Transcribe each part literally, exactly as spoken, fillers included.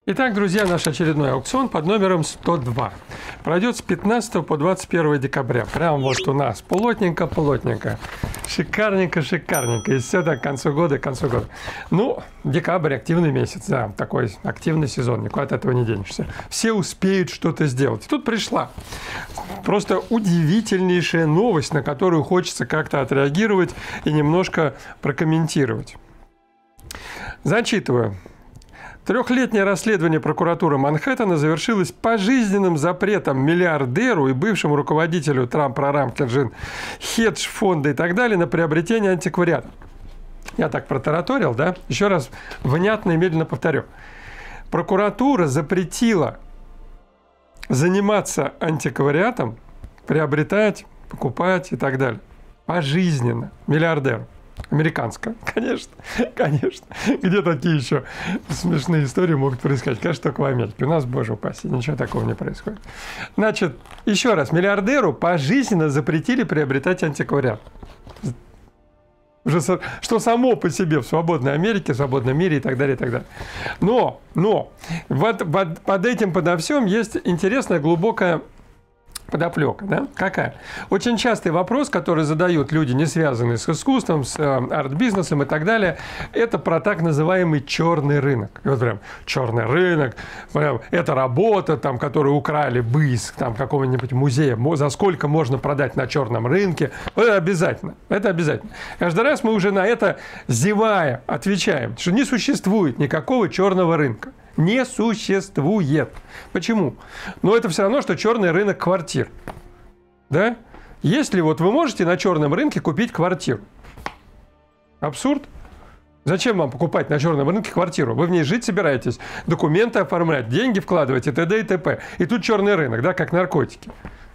Итак, друзья, наш очередной аукцион под номером сто два. Пройдет с пятнадцатого по двадцать первое декабря. Прям вот у нас плотненько-плотненько. Шикарненько-шикарненько. И все так к концу года, к концу года. Ну, декабрь активный месяц, да, такой активный сезон, никуда от этого не денешься. Все успеют что-то сделать. И тут пришла просто удивительнейшая новость, на которую хочется как-то отреагировать и немножко прокомментировать. Зачитываю. Трехлетнее расследование прокуратуры Манхэттена завершилось пожизненным запретом миллиардеру и бывшему руководителю Трамп-прорам Джин хедж-фонда и так далее на приобретение антиквариата. Я так протараторил, да? Еще раз внятно и медленно повторю. Прокуратура запретила заниматься антиквариатом, приобретать, покупать и так далее. Пожизненно миллиардеру. Американская, конечно, конечно. Где такие еще смешные истории могут происходить? Конечно, только в Америке. У нас, боже упаси, ничего такого не происходит. Значит, еще раз, миллиардеру пожизненно запретили приобретать антиквариат. Что само по себе в свободной Америке, в свободном мире и так далее, и так далее. Но, но, вот под этим, подо всем есть интересная, глубокая подоплека, да? Какая? Очень частый вопрос, который задают люди, не связанные с искусством, с арт-бизнесом и так далее, это про так называемый черный рынок. И вот прям черный рынок, прям, это работа, там, которую украли бы из там, какого-нибудь музея, за сколько можно продать на черном рынке. Это обязательно. Это обязательно. Каждый раз мы уже на это, зевая, отвечаем, что не существует никакого черного рынка. Не существует. Почему? Но это все равно, что черный рынок квартир. Да? Если вот вы можете на черном рынке купить квартиру. Абсурд. Зачем вам покупать на черном рынке квартиру? Вы в ней жить собираетесь, документы оформлять, деньги вкладывать и т.д. и т.п. И тут черный рынок, да, как наркотики.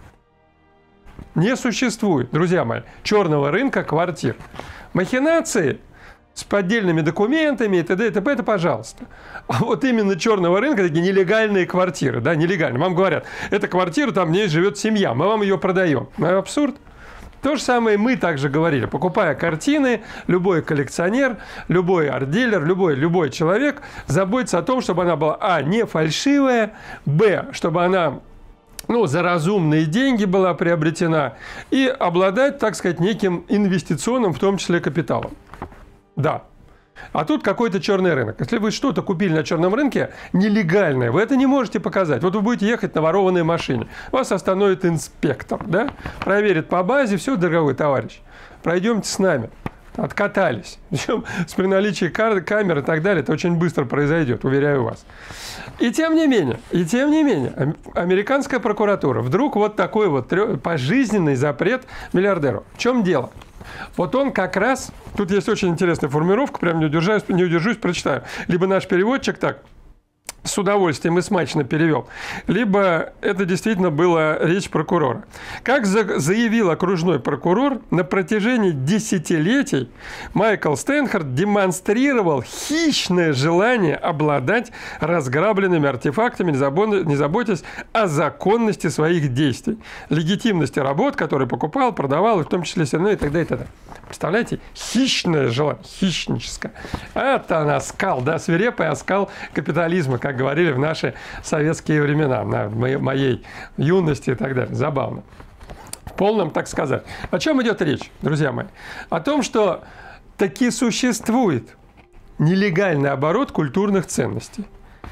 Не существует, друзья мои, черного рынка квартир. Махинации с поддельными документами и т.д. и т.п. это пожалуйста. А вот именно черного рынка такие нелегальные квартиры, да, нелегальные. Вам говорят, эта квартира, там в ней живет семья, мы вам ее продаем. Абсурд. То же самое мы также говорили. Покупая картины, любой коллекционер, любой арт-дилер, любой, любой человек заботится о том, чтобы она была, а, не фальшивая, б, чтобы она, ну, за разумные деньги была приобретена и обладать, так сказать, неким инвестиционным, в том числе, капиталом. Да. А тут какой-то черный рынок. Если вы что-то купили на черном рынке нелегальное, вы это не можете показать. Вот вы будете ехать на ворованной машине. Вас остановит инспектор, да? Проверит по базе. Все, дорогой товарищ, пройдемте с нами. Откатались. Причем при наличии камер и так далее это очень быстро произойдет, уверяю вас. И тем не менее, и тем не менее, американская прокуратура вдруг вот такой вот пожизненный запрет миллиардеру. В чем дело? Вот он как раз, тут есть очень интересная формулировка, прям не удержусь, не удержусь, прочитаю. Либо наш переводчик так с удовольствием и смачно перевел, либо это действительно была речь прокурора. Как заявил окружной прокурор, на протяжении десятилетий Майкл Стэнхард демонстрировал хищное желание обладать разграбленными артефактами, не заботясь о законности своих действий, легитимности работ, которые покупал, продавал, и в том числе ну, и так далее, и так далее. Представляете? Хищное желание, хищническое. Это оскал, да, свирепый оскал капитализма, как говорили в наши советские времена, на моей юности и так далее. Забавно. В полном, так сказать. О чем идет речь, друзья мои? О том, что таки существует нелегальный оборот культурных ценностей.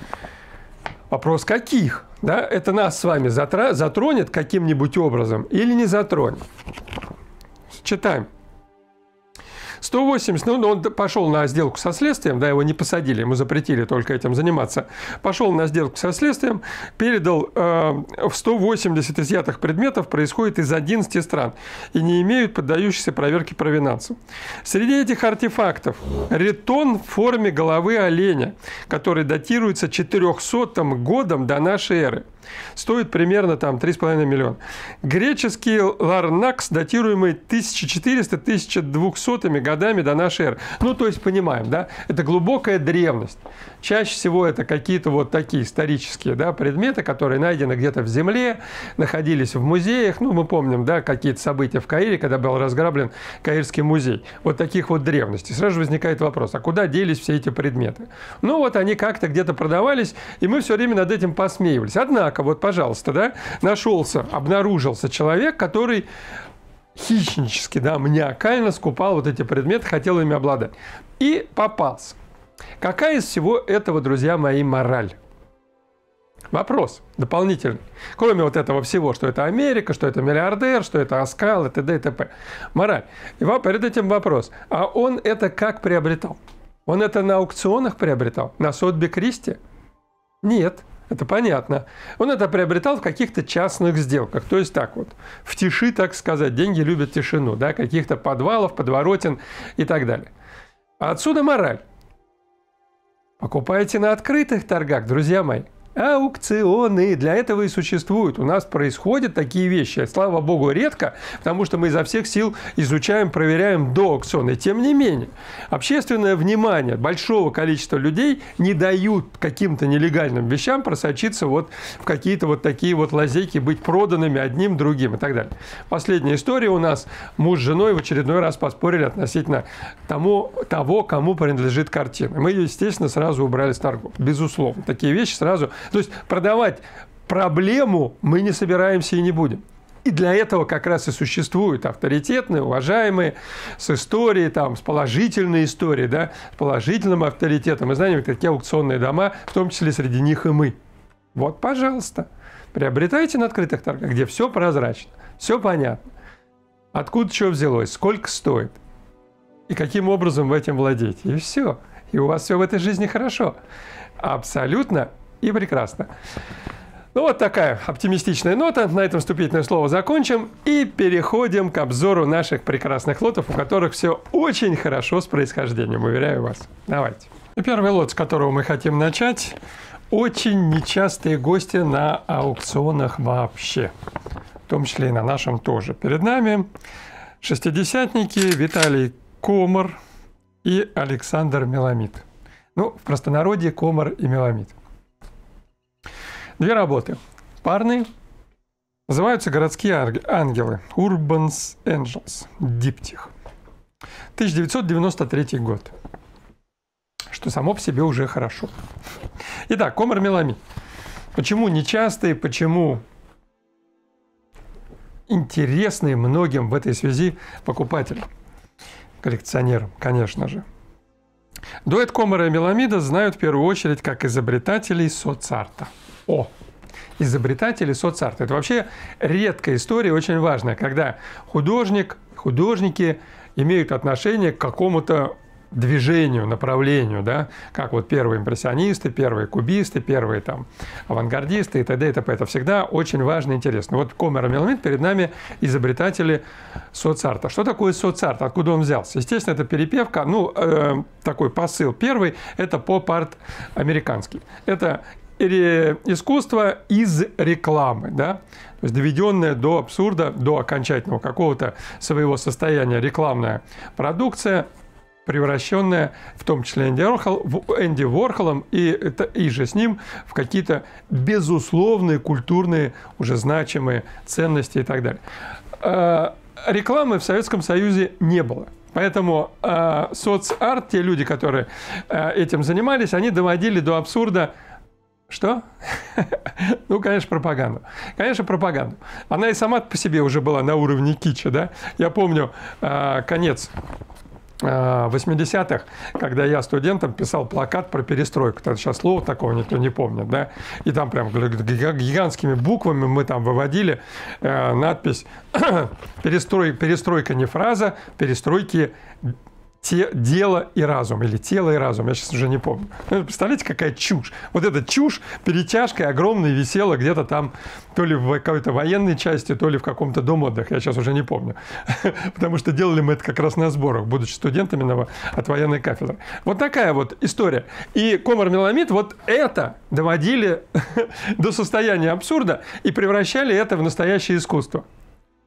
Вопрос, каких? Да? Это нас с вами затронет каким-нибудь образом или не затронет? Читаем. сто восемьдесят, ну, он пошел на сделку со следствием, да, его не посадили, ему запретили только этим заниматься. Пошел на сделку со следствием, передал э, в сто восемьдесят изъятых предметов происходит из одиннадцати стран и не имеют поддающихся проверке провинанцев. Среди этих артефактов ритон в форме головы оленя, который датируется четырехсотым годом до нашей эры. Стоит примерно там три с половиной миллиона. Греческий ларнакс, датируемый тысяча четырёхсотыми — тысяча двухсотыми годами до нашей эры. Ну, то есть, понимаем, да, это глубокая древность. Чаще всего это какие-то вот такие исторические, да, предметы, которые найдены где-то в земле, находились в музеях. Ну, мы помним, да, какие-то события в Каире, когда был разграблен Каирский музей. Вот таких вот древностей. Сразу же возникает вопрос, а куда делись все эти предметы? Ну, вот они как-то где-то продавались, и мы все время над этим посмеивались. Однако, вот, пожалуйста, да, нашелся, обнаружился человек, который хищнически, да, маниакально скупал вот эти предметы, хотел ими обладать. И попался. Какая из всего этого, друзья мои, мораль? Вопрос дополнительный. Кроме вот этого всего, что это Америка, что это миллиардер, что это Аскал и т.д. и т.п. Мораль. И перед этим вопрос. А он это как приобретал? Он это на аукционах приобретал? На Сотби Кристи? Нет. Это понятно. Он это приобретал в каких-то частных сделках. То есть так вот, в тиши, так сказать, деньги любят тишину, да, каких-то подвалов, подворотен и так далее. А отсюда мораль. Покупайте на открытых торгах, друзья мои. Аукционы для этого и существуют. У нас происходят такие вещи. Слава богу, редко, потому что мы изо всех сил изучаем, проверяем до аукциона. И тем не менее, общественное внимание большого количества людей не дают каким-то нелегальным вещам просочиться вот в какие-то вот такие вот лазейки, быть проданными одним, другим и так далее. Последняя история у нас. Муж с женой в очередной раз поспорили относительно тому, того, кому принадлежит картина. Мы ее, естественно, сразу убрали с торгов. Безусловно. Такие вещи сразу... То есть продавать проблему мы не собираемся и не будем. И для этого как раз и существуют авторитетные, уважаемые, с историей, там, с положительной историей, да, с положительным авторитетом. Мы знаем, какие аукционные дома, в том числе среди них и мы. Вот, пожалуйста, приобретайте на открытых торгах, где все прозрачно, все понятно. Откуда что взялось, сколько стоит и каким образом вы этим владеете. И все. И у вас все в этой жизни хорошо. Абсолютно. И прекрасно. Ну, вот такая оптимистичная нота. На этом вступительное слово закончим. И переходим к обзору наших прекрасных лотов, у которых все очень хорошо с происхождением, уверяю вас. Давайте. И первый лот, с которого мы хотим начать, очень нечастые гости на аукционах вообще. В том числе и на нашем тоже. Перед нами шестидесятники Виталий Комар и Александр Меламид. Ну, в простонародье Комар и Меламид. Две работы. Парные. Называются «Городские ангелы». Urban Angels. Диптих. тысяча девятьсот девяносто третий год. Что само по себе уже хорошо. Итак, Комар Меламид. Почему нечастые, почему интересные многим в этой связи покупателям, коллекционерам, конечно же. Дуэт Комара и Меламида знают в первую очередь как изобретателей соцарта. О, изобретатели соцарта. Это вообще редкая история, очень важная, когда художник, художники имеют отношение к какому-то движению, направлению, да, как вот первые импрессионисты, первые кубисты, первые там авангардисты и т.д. и т.п. Это всегда очень важно и интересно. Вот Комар и Меламид перед нами изобретатели соцарта. Что такое соцарт? Откуда он взялся? Естественно, это перепевка, ну, э, такой посыл. Первый – это поп-арт американский. Это искусство из рекламы, да, то есть доведенная до абсурда, до окончательного какого-то своего состояния рекламная продукция, превращенная, в том числе Энди, Ворхол, Энди Ворхолом и, и же с ним, в какие-то безусловные культурные, уже значимые ценности и так далее. А, рекламы в Советском Союзе не было. Поэтому а, соцарт, те люди, которые а, этим занимались, они доводили до абсурда. Что? Ну, конечно, пропаганду. Конечно, пропаганду. Она и сама по себе уже была на уровне китча, да? Я помню а, конец восьмидесятых, когда я студентам писал плакат про перестройку. Тогда сейчас слова такого никто не помнит, да? И там прям гигантскими буквами мы там выводили э, надпись «Перестрой, «Перестройка не фраза, перестройки те, дело и разум», или «Тело и разум», я сейчас уже не помню. Ну, представляете, какая чушь. Вот эта чушь перетяжкой огромной висела где-то там, то ли в какой-то военной части, то ли в каком-то дом отдыха, я сейчас уже не помню. Потому что делали мы это как раз на сборах, будучи студентами от военной кафедры. Вот такая вот история. И Комар Меламид вот это доводили до состояния абсурда и превращали это в настоящее искусство.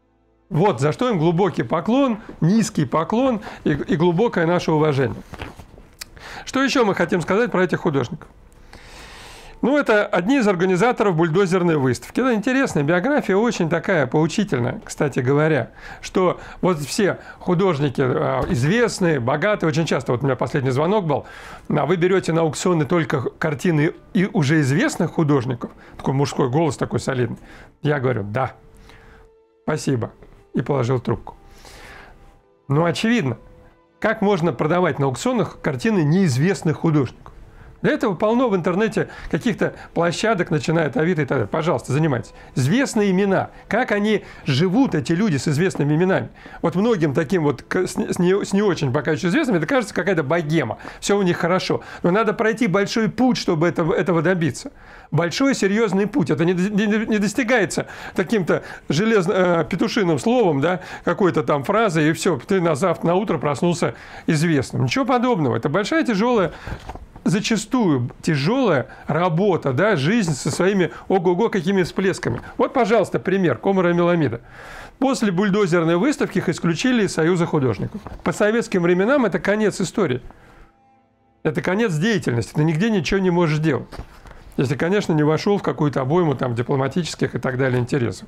Вот за что им глубокий поклон, низкий поклон и, и глубокое наше уважение. Что еще мы хотим сказать про этих художников? Ну, это одни из организаторов бульдозерной выставки. Это интересная биография, очень такая поучительная, кстати говоря, что вот все художники известные, богатые, очень часто, вот у меня последний звонок был, а вы берете на аукционы только картины и уже известных художников, такой мужской голос такой солидный. Я говорю, да, спасибо, и положил трубку. Ну, очевидно, как можно продавать на аукционах картины неизвестных художников? Для этого полно в интернете каких-то площадок, начинает Авито и так далее. Пожалуйста, занимайтесь. Известные имена. Как они живут, эти люди с известными именами. Вот многим таким вот с не, с не очень пока еще известными, это кажется какая-то богема. Все у них хорошо. Но надо пройти большой путь, чтобы этого, этого добиться. Большой серьезный путь. Это не, не, не достигается таким-то железно, э, петушиным словом, да, какой-то там фразой, и все, ты на завтра, на утро проснулся известным. Ничего подобного. Это большая тяжелая, зачастую тяжелая работа, да, жизнь со своими ого-го какими всплесками. Вот, пожалуйста, пример Комара Меламида. После бульдозерной выставки их исключили из Союза художников. По советским временам это конец истории. Это конец деятельности. Ты нигде ничего не можешь делать. Если, конечно, не вошел в какую-то обойму там, дипломатических и так далее интересов.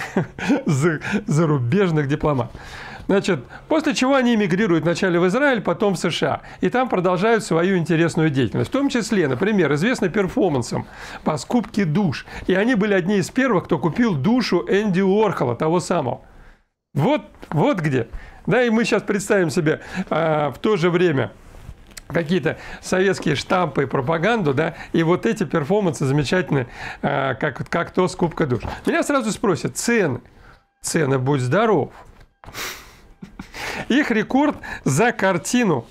Зарубежных дипломатов. Значит, после чего они эмигрируют вначале в Израиль, потом в США. И там продолжают свою интересную деятельность. В том числе, например, известны перформансом по скупке душ. И они были одни из первых, кто купил душу Энди Уорхола, того самого. Вот, вот где. Да, и мы сейчас представим себе а, в то же время какие-то советские штампы и пропаганду, да, и вот эти перформансы замечательные, а, как, как то скупка душ. Меня сразу спросят, цены. Цены, будь здоров. Их рекорд за картину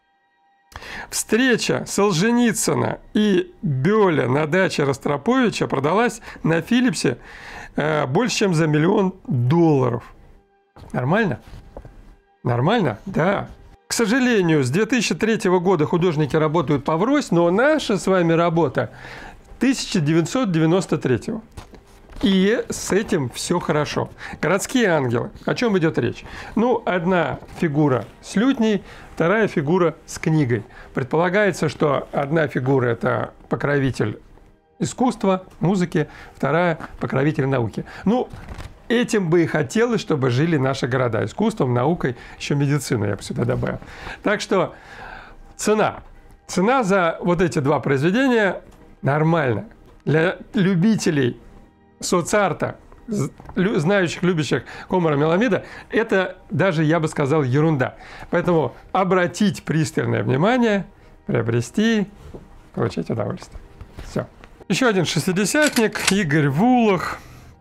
«Встреча Солженицына и Бёля на даче Ростроповича» продалась на Филлипсе э, больше, чем за миллион долларов. Нормально? Нормально? Да. К сожалению, с две тысячи третьего года художники работают поврось, но наша с вами работа тысяча девятьсот девяносто третьего. И с этим все хорошо. Городские ангелы. О чем идет речь? Ну, одна фигура с лютней, вторая фигура с книгой. Предполагается, что одна фигура – это покровитель искусства, музыки, вторая – покровитель науки. Ну, этим бы и хотелось, чтобы жили наши города. Искусством, наукой, еще медицина я бы сюда добавил. Так что цена. Цена за вот эти два произведения нормальная. Для любителей соцарта, знающих, любящих Комара Меламида, это даже, я бы сказал, ерунда. Поэтому обратить пристальное внимание, приобрести, получить удовольствие. Все. Еще один шестидесятник, Игорь Вулах.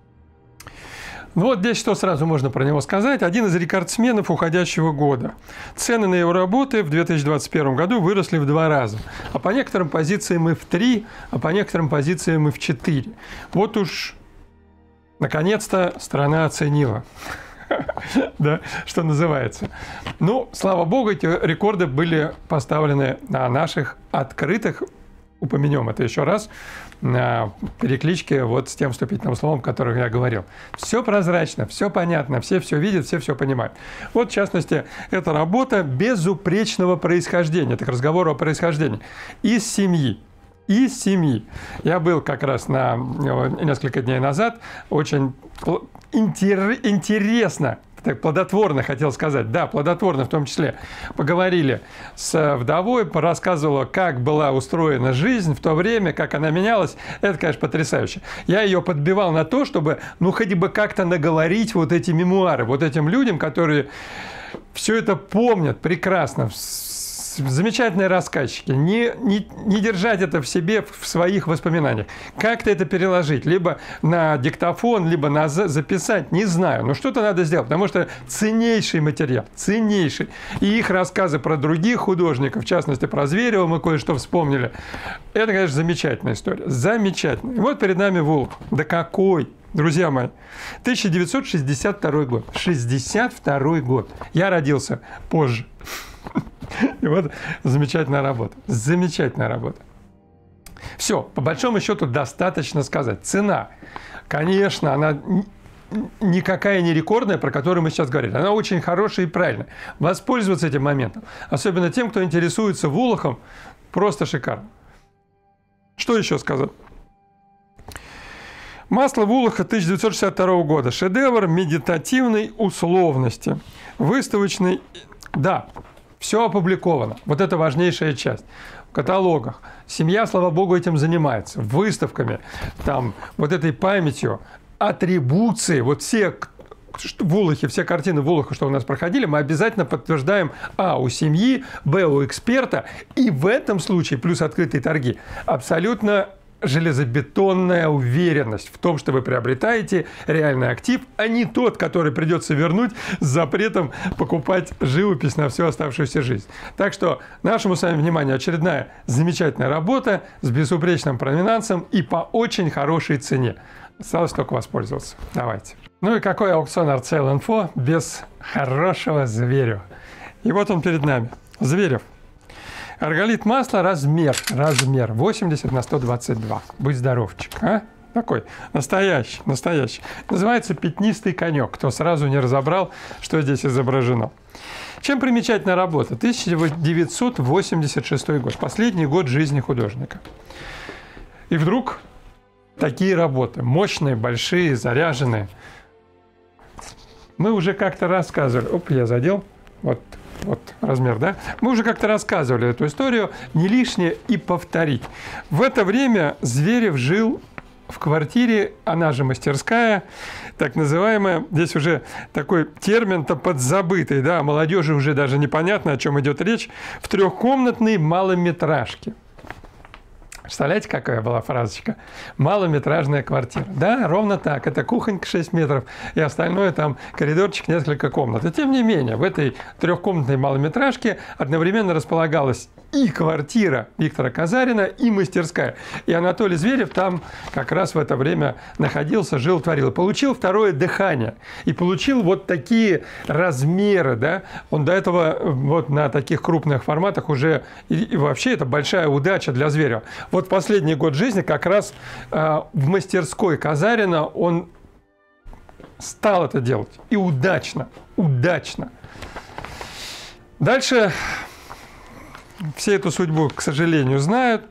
Вот здесь что сразу можно про него сказать. Один из рекордсменов уходящего года. Цены на его работы в две тысячи двадцать первом году выросли в два раза. А по некоторым позициям и в три, а по некоторым позициям и в четыре. Вот уж наконец-то страна оценила. Да, что называется. Ну, слава богу, эти рекорды были поставлены на наших открытых, упомянем это еще раз, на перекличке вот с тем вступительным словом, о котором я говорил. Все прозрачно, все понятно, все все видят, все все понимают. Вот, в частности, эта работа безупречного происхождения, так разговор о происхождении, из семьи. Из семьи. Я был как раз на несколько дней назад, очень интер, интересно, так, плодотворно хотел сказать, да, плодотворно в том числе, поговорили с вдовой, рассказывала, как была устроена жизнь в то время, как она менялась. Это, конечно, потрясающе. Я ее подбивал на то, чтобы, ну, хоть бы как-то наговорить вот эти мемуары, вот этим людям, которые все это помнят прекрасно, замечательные рассказчики, не, не, не держать это в себе, в своих воспоминаниях. Как-то это переложить, либо на диктофон, либо на записать, не знаю, но что-то надо сделать, потому что ценнейший материал, ценнейший. И их рассказы про других художников, в частности, про Зверева мы кое-что вспомнили. Это, конечно, замечательная история, замечательная. И вот перед нами Вулах. Да какой! Друзья мои, тысяча девятьсот шестьдесят второй год. шестьдесят второй год. Я родился позже. И вот замечательная работа. Замечательная работа. Все, по большому счету достаточно сказать. Цена, конечно, она никакая не рекордная, про которую мы сейчас говорили. Она очень хорошая и правильная. Воспользоваться этим моментом. Особенно тем, кто интересуется Волохом, просто шикарно. Что еще сказать? Масло Волоха тысяча девятьсот шестьдесят второго года. Шедевр медитативной условности. Выставочный... Да, все опубликовано. Вот это важнейшая часть. В каталогах. Семья, слава богу, этим занимается. Выставками. Там, вот этой памятью. Атрибуции. Вот все... Волохи, все картины Волоха, что у нас проходили, мы обязательно подтверждаем а. у семьи, б. у эксперта. И в этом случае, плюс открытые торги, абсолютно железобетонная уверенность в том, что вы приобретаете реальный актив, а не тот, который придется вернуть с запретом покупать живопись на всю оставшуюся жизнь. Так что нашему с вами вниманию очередная замечательная работа с безупречным проминансом и по очень хорошей цене. Осталось только воспользоваться. Давайте. Ну и какой аукцион ArtSale.Info без хорошего Зверева? И вот он перед нами. Зверев. Арголит масла, размер, размер восемьдесят на сто двадцать два. Будь здоровчик, а? Такой, настоящий, настоящий. Называется «Пятнистый конек», кто сразу не разобрал, что здесь изображено. Чем примечательна работа? тысяча девятьсот восемьдесят шестой год, последний год жизни художника. И вдруг такие работы, мощные, большие, заряженные. Мы уже как-то рассказывали, оп, я задел, вот. Вот размер, да? Мы уже как-то рассказывали эту историю, не лишнее и повторить. В это время Зверев жил в квартире, она же мастерская, так называемая, здесь уже такой термин-то подзабытый, да, молодежи уже даже непонятно, о чем идет речь, в трехкомнатной малометражке. Представляете, какая была фразочка? Малометражная квартира. Да, ровно так. Это кухонька шесть метров, и остальное там коридорчик, несколько комнат. И тем не менее, в этой трехкомнатной малометражке одновременно располагалась и квартира Виктора Казарина, и мастерская. И Анатолий Зверев там как раз в это время находился, жил, творил. И получил второе дыхание. И получил вот такие размеры, да. Он до этого вот на таких крупных форматах уже... И, и вообще это большая удача для Зверева. Вот последний год жизни как раз э, в мастерской Казарина он стал это делать. И удачно. Удачно. Дальше... Все эту судьбу, к сожалению, знают.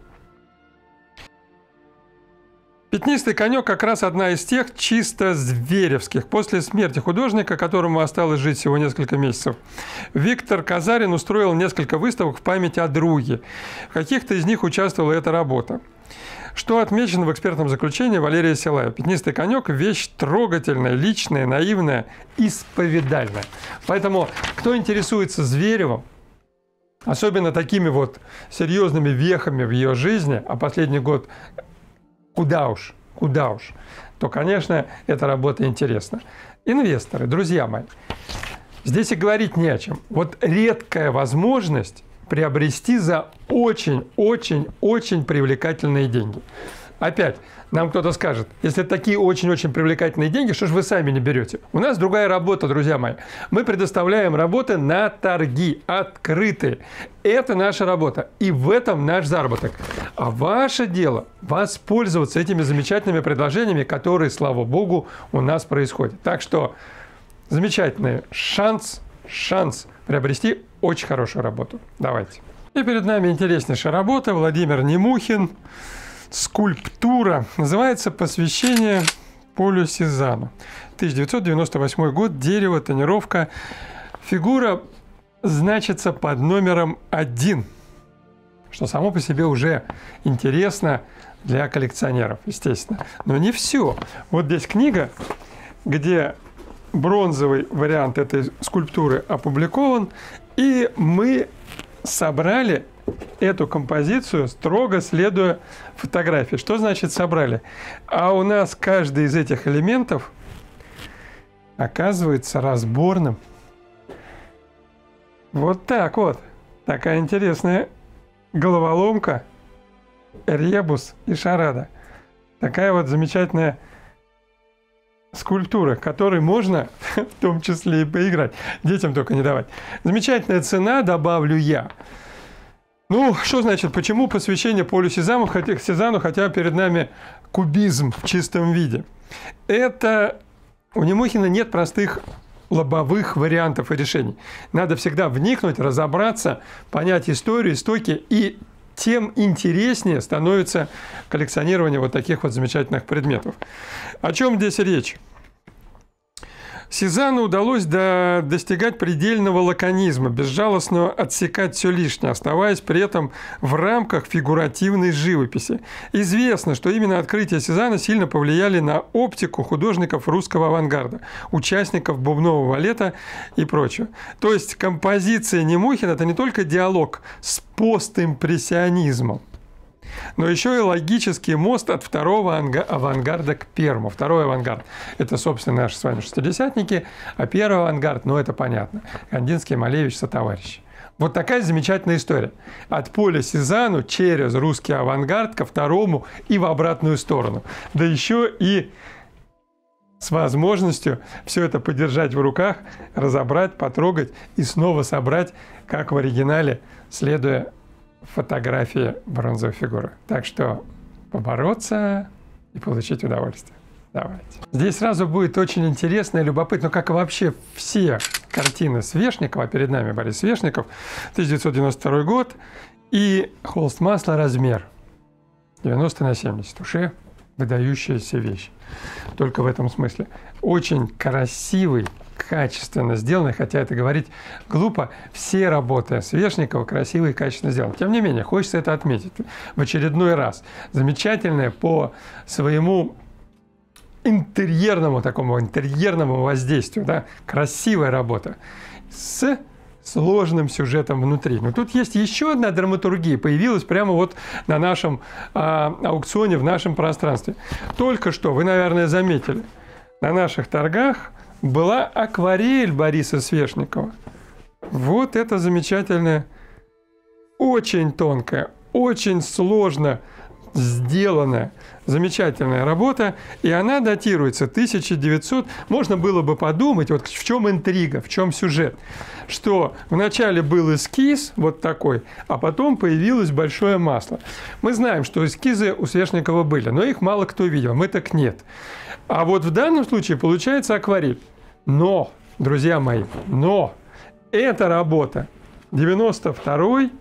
«Пятнистый конек» как раз одна из тех чисто зверевских. После смерти художника, которому осталось жить всего несколько месяцев, Виктор Казарин устроил несколько выставок в память о друге. В каких-то из них участвовала эта работа. Что отмечено в экспертном заключении Валерия Силаева. «Пятнистый конек» – вещь трогательная, личная, наивная, исповедальная. Поэтому, кто интересуется Зверевым, особенно такими вот серьезными вехами в ее жизни, а последний год куда уж, куда уж, то, конечно, эта работа интересна. Инвесторы, друзья мои, здесь и говорить не о чем. Вот редкая возможность приобрести за очень-очень-очень привлекательные деньги. Опять, нам кто-то скажет, если такие очень-очень привлекательные деньги, что же вы сами не берете? У нас другая работа, друзья мои. Мы предоставляем работы на торги, открытые. Это наша работа. И в этом наш заработок. А ваше дело воспользоваться этими замечательными предложениями, которые, слава богу, у нас происходят. Так что замечательный шанс, шанс приобрести очень хорошую работу. Давайте. И перед нами интереснейшая работа. Владимир Немухин. Скульптура. Называется «Посвящение Полю Сезанну». тысяча девятьсот девяносто восьмой год. Дерево, тонировка. Фигура значится под номером один, что само по себе уже интересно для коллекционеров, естественно. Но не все. Вот здесь книга, где бронзовый вариант этой скульптуры опубликован, и мы собрали эту композицию, строго следуя фотографии. Что значит собрали? А у нас каждый из этих элементов оказывается разборным. Вот так вот. Такая интересная головоломка, ребус и шарада. Такая вот замечательная скульптура, которой можно в том числе и поиграть. Детям только не давать. Замечательная цена, добавлю я. Ну, что значит, почему посвящение Полю Сезанну, хотя, Сезанну, хотя перед нами кубизм в чистом виде? Это у Немухина нет простых лобовых вариантов и решений. Надо всегда вникнуть, разобраться, понять историю, истоки, и тем интереснее становится коллекционирование вот таких вот замечательных предметов. О чем здесь речь? Сезанну удалось до, достигать предельного лаконизма, безжалостно отсекать все лишнее, оставаясь при этом в рамках фигуративной живописи. Известно, что именно открытия Сезанна сильно повлияли на оптику художников русского авангарда, участников бубнового балета и прочего. То есть композиция Немухина – это не только диалог с постимпрессионизмом, но еще и логический мост от второго авангарда к первому. Второй авангард – это, собственно, наши с вами шестидесятники, а первый авангард, ну, это понятно, Кандинский, Малевич, сотоварищи. Вот такая замечательная история. От поля Сезанну через русский авангард ко второму и в обратную сторону. Да еще и с возможностью все это подержать в руках, разобрать, потрогать и снова собрать, как в оригинале, следуя фотографии бронзовой фигуры. Так что побороться и получить удовольствие. Давайте. Здесь сразу будет очень интересно и любопытно, ну, как и вообще все картины Свешникова. Перед нами Борис Свешников, тысяча девятьсот девяносто второй год, и холст масла размер девяносто на семьдесят. Уже выдающаяся вещь. Только в этом смысле. Очень красивый, качественно сделанный, хотя это говорить глупо, все работы Свешникова красивые и качественно сделаны. Тем не менее, хочется это отметить в очередной раз. Замечательное по своему интерьерному такому интерьерному воздействию, да, красивая работа с сложным сюжетом внутри. Но тут есть еще одна драматургия, появилась прямо вот на нашем а, аукционе, в нашем пространстве. Только что, вы, наверное, заметили, на наших торгах была акварель Бориса Свешникова. Вот это замечательная, очень тонкая, очень сложно сделанная, замечательная работа, и она датируется тысяча девятьсот. Можно было бы подумать, вот в чем интрига, в чем сюжет, что вначале был эскиз вот такой, а потом появилось большое масло. Мы знаем, что эскизы у Свешникова были, но их мало кто видел, мы так нет. А вот в данном случае получается акварель. Но, друзья мои, но эта работа девяносто второй,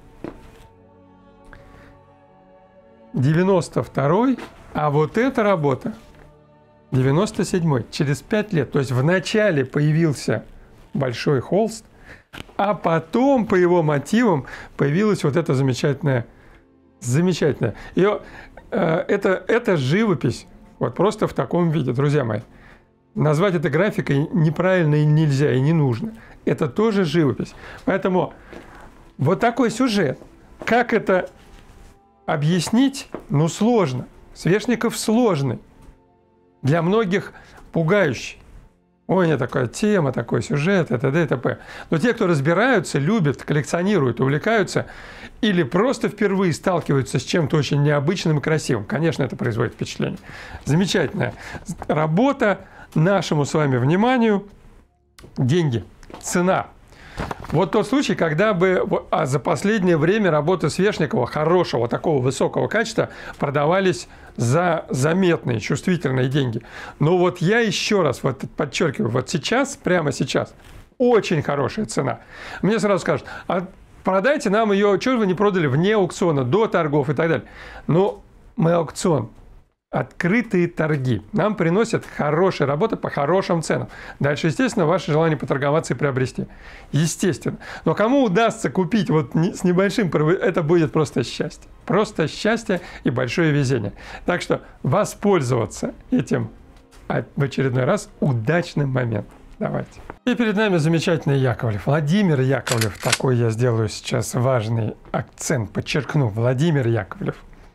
девяносто второй, а вот эта работа девяносто седьмой, через пять лет. То есть вначале появился большой холст, а потом по его мотивам появилась вот эта замечательная, замечательная. Ее, э, это, это живопись. Вот просто в таком виде, друзья мои. Назвать это графикой неправильно и нельзя, и не нужно. Это тоже живопись. Поэтому вот такой сюжет. Как это объяснить? Ну, сложно. Свешников сложный. Для многих пугающий. Ой, не такая тема, такой сюжет, и т.д. и т.п. Но те, кто разбираются, любят, коллекционируют, увлекаются, или просто впервые сталкиваются с чем-то очень необычным и красивым, конечно, это производит впечатление. Замечательная работа, нашему с вами вниманию, деньги, цена. Вот тот случай, когда бы а за последнее время работы Свешникова хорошего, такого высокого качества продавались за заметные, чувствительные деньги. Но вот я еще раз вот подчеркиваю, вот сейчас, прямо сейчас, очень хорошая цена. Мне сразу скажут, а продайте нам ее, что вы не продали вне аукциона, до торгов и так далее. Но мы аукцион. Открытые торги нам приносят хорошие работы по хорошим ценам. Дальше, естественно, ваше желание поторговаться и приобрести. Естественно. Но кому удастся купить вот с небольшим, это будет просто счастье. Просто счастье и большое везение. Так что воспользоваться этим в очередной раз удачным моментом. Давайте. И перед нами замечательный Яковлев. Владимир Яковлев. Такой я сделаю сейчас важный акцент, подчеркну. Владимир Яковлев.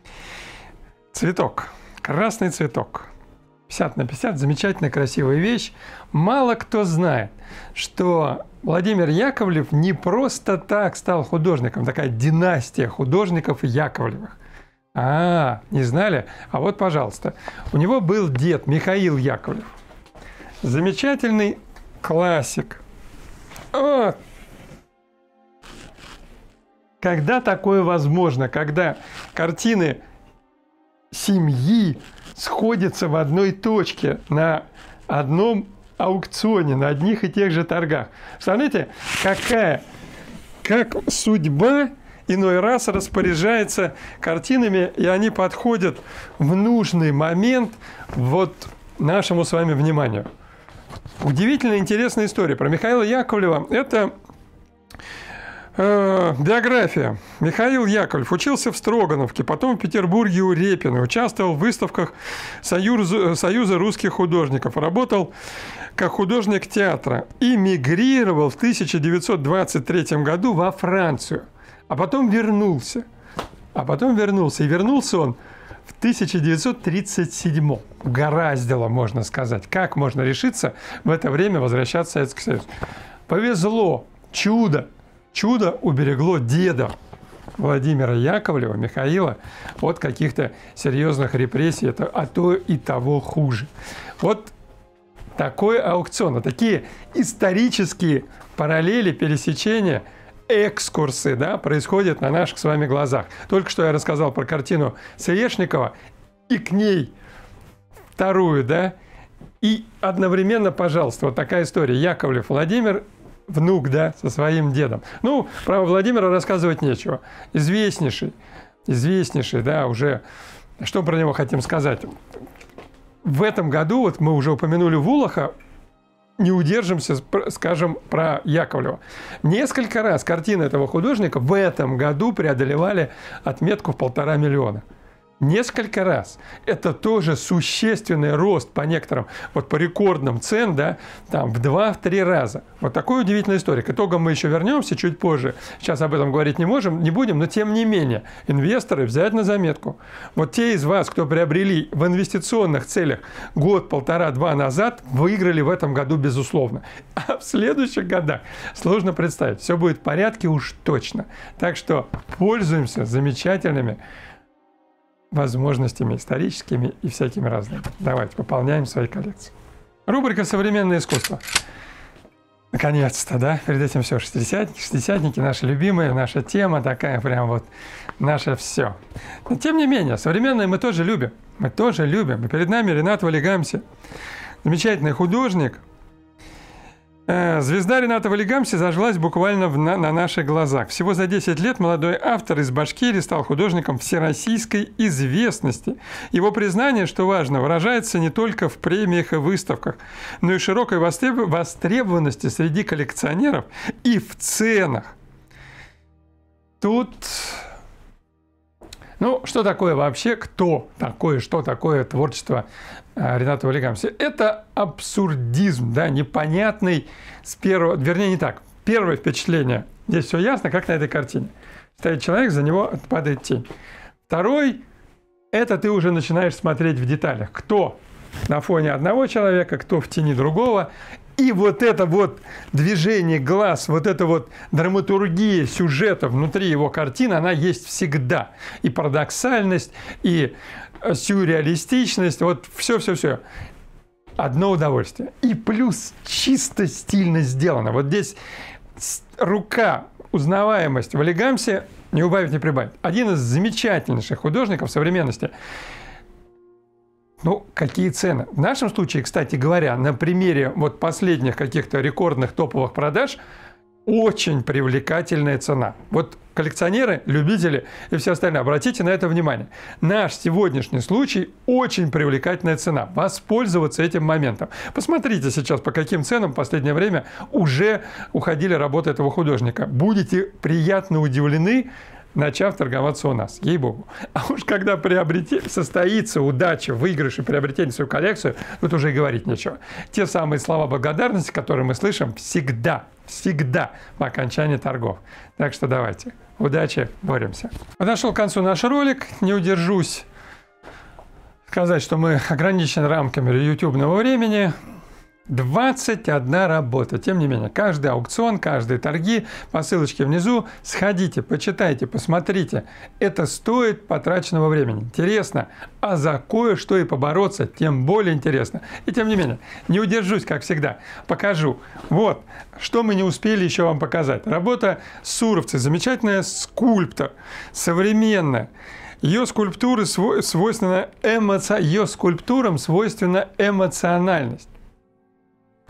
Цветок. Красный цветок. пятьдесят на пятьдесят. Замечательная, красивая вещь. Мало кто знает, что Владимир Яковлев не просто так стал художником. Такая династия художников Яковлевых. А, не знали? А вот, пожалуйста. У него был дед Михаил Яковлев. Замечательный классик. О! Когда такое возможно? Когда картины семьи сходятся в одной точке, на одном аукционе, на одних и тех же торгах. Смотрите, какая, как судьба иной раз распоряжается картинами, и они подходят в нужный момент вот нашему с вами вниманию. Удивительно интересная история про Михаила Яковлева. Это э, биография. Михаил Яковлев учился в Строгановке, потом в Петербурге у Репина, участвовал в выставках Союза, Союза русских художников, работал как художник театра, эмигрировал в тысяча девятьсот двадцать третьем году во Францию, а потом вернулся. А потом вернулся. И вернулся он в тысяча девятьсот тридцать седьмом. Угораздило, можно сказать. Как можно решиться в это время возвращаться в Советский Союз? Повезло. Чудо. Чудо уберегло деда Владимира Яковлева, Михаила, от каких-то серьезных репрессий, это, а то и того хуже. Вот такой аукцион. Вот такие исторические параллели, пересечения, экскурсы, да, происходят на наших с вами глазах. Только что я рассказал про картину Свешникова и к ней вторую, да, и одновременно, пожалуйста, вот такая история. Яковлев Владимир, внук, да, со своим дедом. Ну, про Владимира рассказывать нечего. Известнейший, известнейший, да, уже, что про него хотим сказать. В этом году, вот мы уже упомянули Вулаха, не удержимся, скажем, про Яковлева. Несколько раз картины этого художника в этом году преодолевали отметку в полтора миллиона. Несколько раз. Это тоже существенный рост по некоторым, вот по рекордным цен, да, там в два-три раза. Вот такой удивительный история. К итогам мы еще вернемся чуть позже. Сейчас об этом говорить не можем, не будем, но тем не менее, инвесторы взять на заметку. Вот те из вас, кто приобрели в инвестиционных целях год, полтора, два назад, выиграли в этом году безусловно. А в следующих годах сложно представить. Все будет в порядке уж точно. Так что пользуемся замечательными возможностями историческими и всякими разными. Давайте пополняем свои коллекции. Рубрика «Современное искусство». Наконец-то, да? Перед этим все. Шестидесятники, шестидесятники, наши любимые, наша тема такая прям вот, наше все. Но тем не менее, современное мы тоже любим. Мы тоже любим. И перед нами Ренат Валигамси, замечательный художник. Звезда Рената Валигамси зажглась буквально в, на, на наших глазах. Всего за десять лет молодой автор из Башкирии стал художником всероссийской известности. Его признание, что важно, выражается не только в премиях и выставках, но и широкой востребованности среди коллекционеров и в ценах. Тут... Ну, что такое вообще, кто такое, что такое творчество Рената Валигамси? Это абсурдизм, да, непонятный с первого, вернее, не так. Первое впечатление, здесь все ясно, как на этой картине. Стоит человек, за него падает тень. Второй, это ты уже начинаешь смотреть в деталях. Кто на фоне одного человека, кто в тени другого. И вот это вот движение глаз, вот эта вот драматургия сюжета внутри его картины, она есть всегда. И парадоксальность, и сюрреалистичность, вот все-все-все. Одно удовольствие. И плюс чисто стильно сделано. Вот здесь рука, узнаваемость Валигамси не убавить, не прибавить. Один из замечательнейших художников современности. Ну, какие цены? В нашем случае, кстати говоря, на примере вот последних каких-то рекордных топовых продаж, очень привлекательная цена. Вот коллекционеры, любители и все остальные, обратите на это внимание. Наш сегодняшний случай очень привлекательная цена. Воспользоваться этим моментом. Посмотрите сейчас, по каким ценам в последнее время уже уходили работы этого художника. Будете приятно удивлены, начав торговаться у нас, ей-богу. А уж когда приобрете... состоится удача, выигрыш и приобретение свою коллекцию, тут уже и говорить нечего. Те самые слова благодарности, которые мы слышим всегда, всегда по окончании торгов. Так что давайте, удачи, боремся. Подошел к концу наш ролик, не удержусь сказать, что мы ограничены рамками ютубного времени. двадцать одна работа. Тем не менее, каждый аукцион, каждые торги, по ссылочке внизу, сходите, почитайте, посмотрите. Это стоит потраченного времени. Интересно, а за кое-что и побороться, тем более интересно. И тем не менее, не удержусь, как всегда, покажу. Вот, что мы не успели еще вам показать. Работа Суровцевой, замечательная скульптор, современная. Ее скульптуры свойственна эмоци... Ее скульптурам свойственна эмоциональность.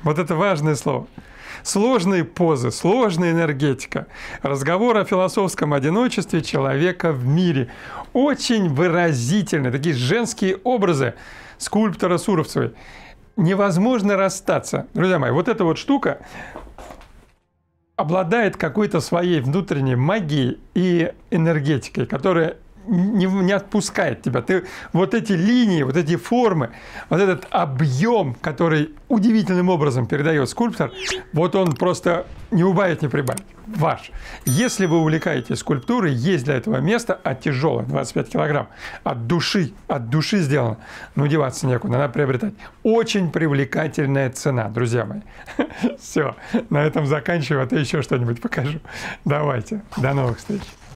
Вот это важное слово. Сложные позы, сложная энергетика. Разговор о философском одиночестве человека в мире. Очень выразительные, такие женские образы скульптора Суровцевой. Невозможно расстаться. Друзья мои, вот эта вот штука обладает какой-то своей внутренней магией и энергетикой, которая не, не отпускает тебя. Ты вот эти линии, вот эти формы, вот этот объем, который удивительным образом передает скульптор, вот он просто не убавит, не прибавит. Ваш. Если вы увлекаетесь скульптурой, есть для этого место, а тяжелое, двадцать пять килограмм, от души, от души сделано, ну деваться некуда, надо приобретать. Очень привлекательная цена, друзья мои. Все, на этом заканчиваю, а то еще что-нибудь покажу. Давайте, до новых встреч.